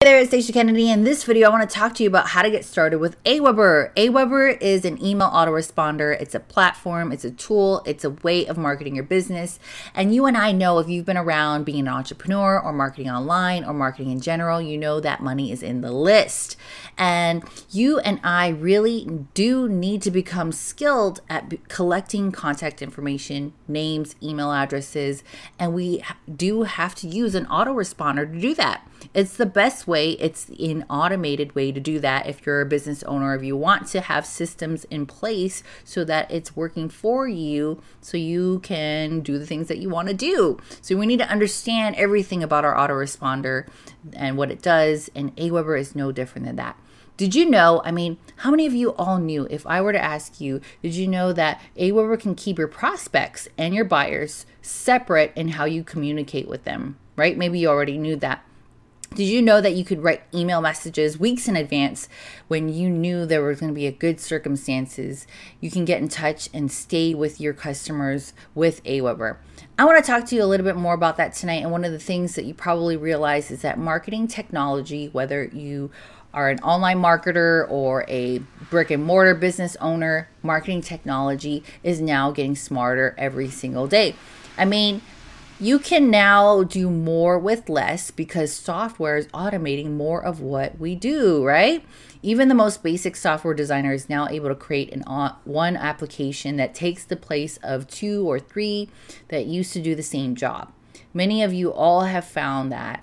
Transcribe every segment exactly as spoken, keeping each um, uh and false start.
Hey there, it's Stacia Kennedy. In this video, I want to talk to you about how to get started with Aweber. Aweber is an email autoresponder. It's a platform, it's a tool, it's a way of marketing your business. And you and I know, if you've been around being an entrepreneur or marketing online or marketing in general, you know that money is in the list. And you and I really do need to become skilled at collecting contact information, names, email addresses, and we do have to use an autoresponder to do that. It's the best way. It's an automated way to do that if you're a business owner, if you want to have systems in place so that it's working for you so you can do the things that you want to do. So we need to understand everything about our autoresponder and what it does, and Aweber is no different than that. Did you know, I mean, how many of you all knew, if I were to ask you, did you know that Aweber can keep your prospects and your buyers separate in how you communicate with them, right? Maybe you already knew that. Did you know that you could write email messages weeks in advance when you knew there was going to be a good circumstances? You can get in touch and stay with your customers with Aweber. I want to talk to you a little bit more about that tonight. And one of the things that you probably realize is that marketing technology, whether you are an online marketer or a brick and mortar business owner, marketing technology is now getting smarter every single day. I mean, you can now do more with less because software is automating more of what we do, right? Even the most basic software designer is now able to create an one application that takes the place of two or three that used to do the same job. Many of you all have found that.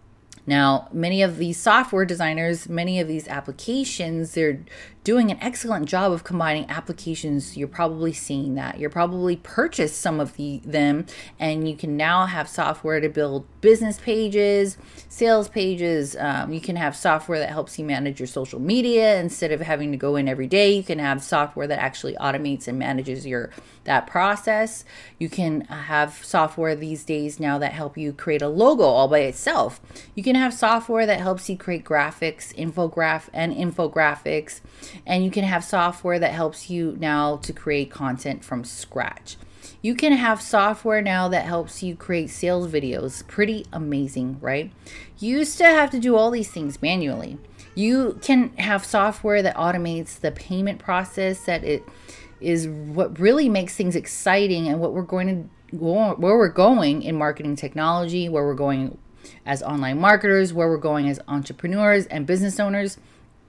Now, many of these software designers, many of these applications, they're doing an excellent job of combining applications. You're probably seeing that. You're probably purchased some of the, them, and you can now have software to build business pages, sales pages. Um, you can have software that helps you manage your social media instead of having to go in every day. You can have software that actually automates and manages your that process. You can have software these days now that help you create a logo all by itself. You can have software that helps you create graphics, infograph and infographics, and you can have software that helps you now to create content from scratch. You can have software now that helps you create sales videos. Pretty amazing, right? You used to have to do all these things manually. You can have software that automates the payment process, that it is what really makes things exciting and what we're going to go, where we're going in marketing technology, where we're going as online marketers, where we're going as entrepreneurs and business owners.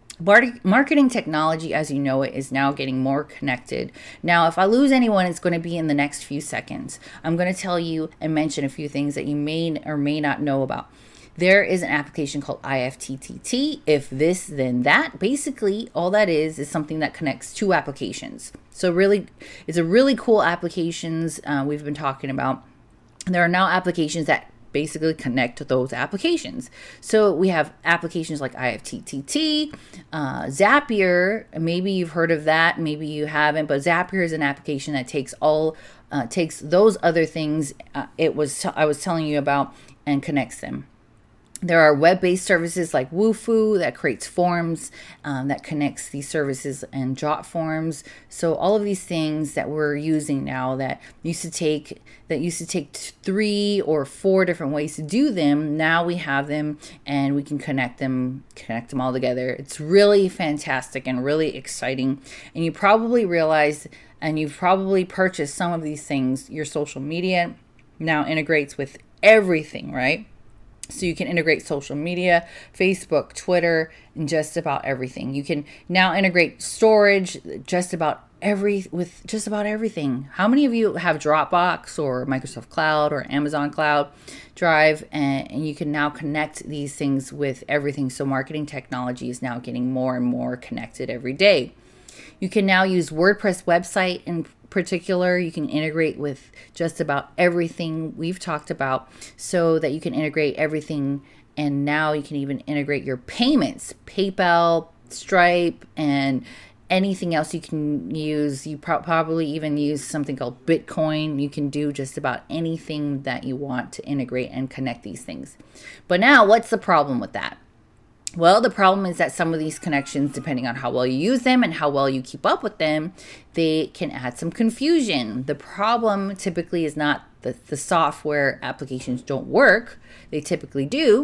Marketing technology, as you know it, is now getting more connected. Now, if I lose anyone, it's going to be in the next few seconds. I'm going to tell you and mention a few things that you may or may not know about. There is an application called I F T T T, if this, then that. Basically, all that is is something that connects two applications. So really, it's a really cool applications uh, we've been talking about. There are now applications that basically connect to those applications. So we have applications like I F T T T, uh, Zapier. Maybe you've heard of that, maybe you haven't, but Zapier is an application that takes all, uh, takes those other things uh, it was I was telling you about and connects them. There are web-based services like Woofu that creates forms, um, that connects these services and Jot forms. So all of these things that we're using now that used to take that used to take three or four different ways to do them, now we have them and we can connect them, connect them all together. It's really fantastic and really exciting. And you probably realize, and you've probably purchased some of these things. Your social media now integrates with everything, right? So you can integrate social media, Facebook, Twitter, and just about everything. You can now integrate storage just about every with just about everything. How many of you have Dropbox or Microsoft Cloud or Amazon Cloud Drive? And, and you can now connect these things with everything. So marketing technology is now getting more and more connected every day. You can now use WordPress website in particular. You can integrate with just about everything we've talked about so that you can integrate everything. And now you can even integrate your payments, PayPal, Stripe, and anything else you can use. You pro probably even use something called Bitcoin. You can do just about anything that you want to integrate and connect these things. But now, what's the problem with that? Well, the problem is that some of these connections, depending on how well you use them and how well you keep up with them, they can add some confusion. The problem typically is not that the software applications don't work. They typically do.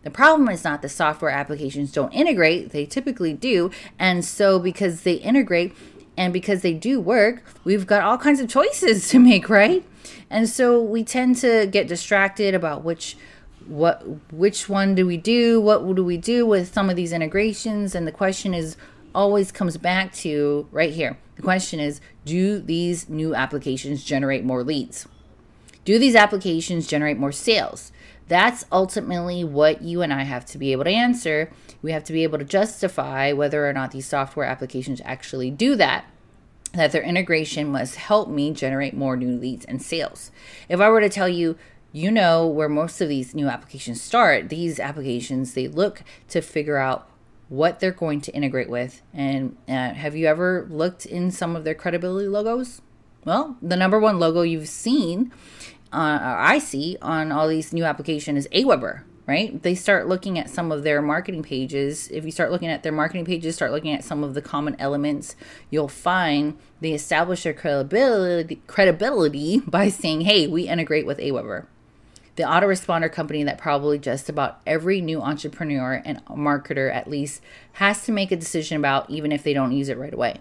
The problem is not the software applications don't integrate. They typically do. And so because they integrate and because they do work, we've got all kinds of choices to make, right? And so we tend to get distracted about which what which one do we do? What do we do with some of these integrations? And the question is always comes back to right here. The question is, do these new applications generate more leads? Do these applications generate more sales? That's ultimately what you and I have to be able to answer. We have to be able to justify whether or not these software applications actually do that, that their integration must help me generate more new leads and sales. If I were to tell you, you know where most of these new applications start, these applications, they look to figure out what they're going to integrate with. And uh, have you ever looked in some of their credibility logos? Well, the number one logo you've seen, uh, or I see on all these new applications is Aweber, right? They start looking at some of their marketing pages. If you start looking at their marketing pages, start looking at some of the common elements, you'll find they establish their credibility, credibility by saying, hey, we integrate with Aweber, the autoresponder company that probably just about every new entrepreneur and marketer at least has to make a decision about, even if they don't use it right away.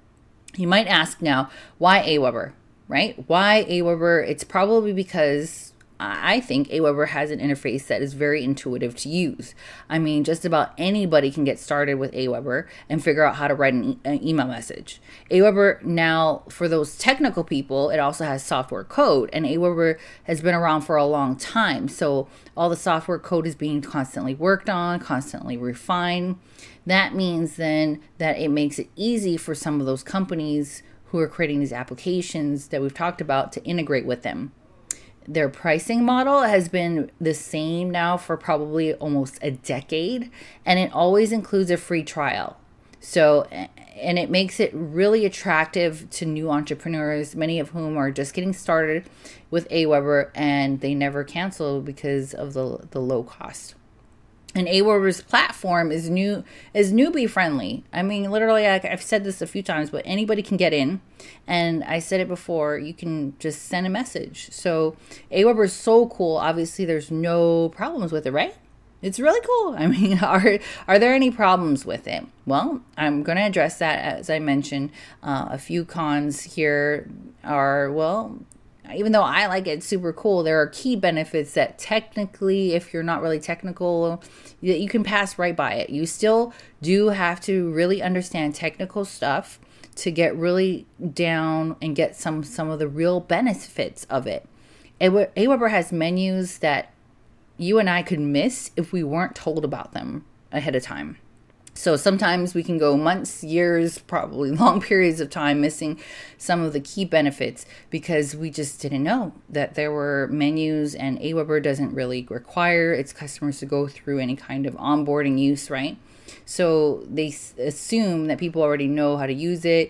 You might ask now, why Aweber, right? Why Aweber? It's probably because I think Aweber has an interface that is very intuitive to use. I mean, just about anybody can get started with Aweber and figure out how to write an, e an email message. Aweber now, for those technical people, it also has software code, and Aweber has been around for a long time. So all the software code is being constantly worked on, constantly refined. That means then that it makes it easy for some of those companies who are creating these applications that we've talked about to integrate with them. Their pricing model has been the same now for probably almost a decade, and it always includes a free trial. So, and it makes it really attractive to new entrepreneurs, many of whom are just getting started with Aweber, and they never cancel because of the, the low cost. And Aweber's platform is new, is newbie friendly. I mean, literally, I, I've said this a few times, but anybody can get in. And I said it before, you can just send a message. So Aweber is so cool. Obviously, there's no problems with it, right? It's really cool. I mean, are, are there any problems with it? Well, I'm going to address that. As I mentioned, uh, a few cons here are, well, even though I like it super cool, there are key benefits that technically, if you're not really technical, you, you can pass right by it. You still do have to really understand technical stuff to get really down and get some, some of the real benefits of it. Aweber has menus that you and I could miss if we weren't told about them ahead of time. So sometimes we can go months, years, probably long periods of time missing some of the key benefits because we just didn't know that there were menus, and Aweber doesn't really require its customers to go through any kind of onboarding use, right? So they assume that people already know how to use it,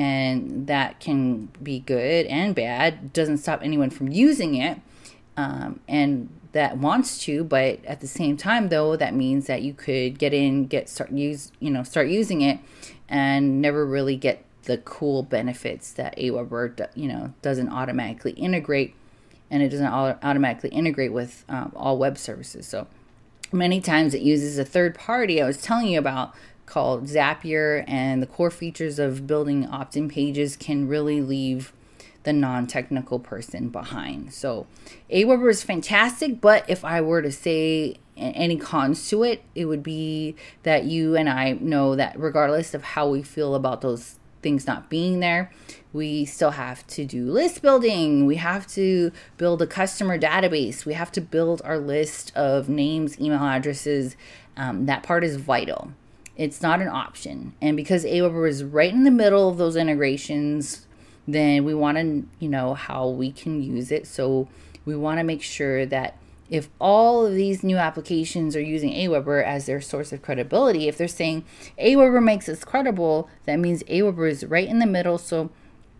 and that can be good and bad. Doesn't stop anyone from using it. Um, and that wants to, but at the same time, though, that means that you could get in, get start use, you know, start using it, and never really get the cool benefits that Aweber, you know, doesn't automatically integrate, and it doesn't automatically integrate with um, all web services. So many times it uses a third party I was telling you about called Zapier, and the core features of building opt-in pages can really leave the non-technical person behind. So Aweber is fantastic, but if I were to say any cons to it, it would be that you and I know that regardless of how we feel about those things not being there, we still have to do list building. We have to build a customer database. We have to build our list of names, email addresses. Um, that part is vital. It's not an option. And because Aweber is right in the middle of those integrations, then we want to, you know, how we can use it. So we want to make sure that if all of these new applications are using Aweber as their source of credibility, if they're saying Aweber makes us credible, that means Aweber is right in the middle. So,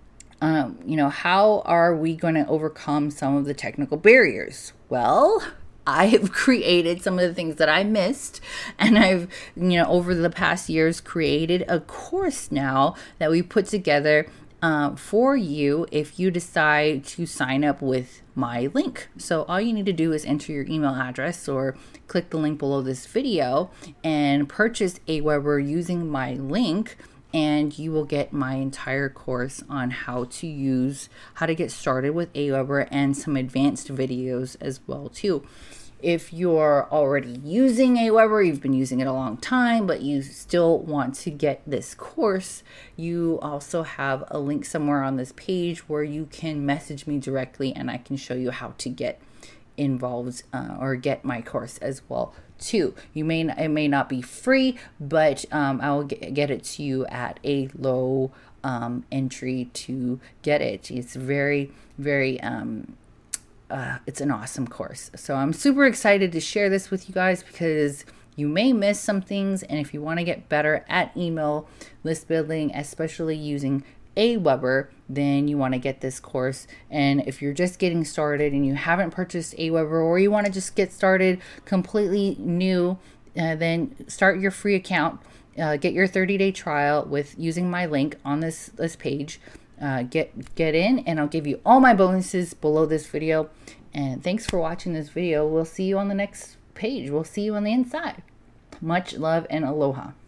um, you know, how are we going to overcome some of the technical barriers? Well, I have created some of the things that I missed, and I've, you know, over the past years created a course now that we put together. uh, for you if you decide to sign up with my link. So all you need to do is enter your email address or click the link below this video and purchase Aweber using my link, and you will get my entire course on how to use, how to get started with Aweber, and some advanced videos as well too. If you're already using Aweber, you've been using it a long time, but you still want to get this course, you also have a link somewhere on this page where you can message me directly and I can show you how to get involved uh, or get my course as well too. You may, it may not be free, but um, I will get, get it to you at a low um, entry to get it. It's very, very, um, Uh, it's an awesome course. So I'm super excited to share this with you guys because you may miss some things. And if you want to get better at email list building, especially using Aweber, then you want to get this course. And if you're just getting started and you haven't purchased Aweber, or you want to just get started completely new, uh, then start your free account. Uh, get your thirty day trial with using my link on this, this page. Uh, get get in, and I'll give you all my bonuses below this video. And thanks for watching this video. We'll see you on the next page. We'll see you on the inside. Much love and aloha.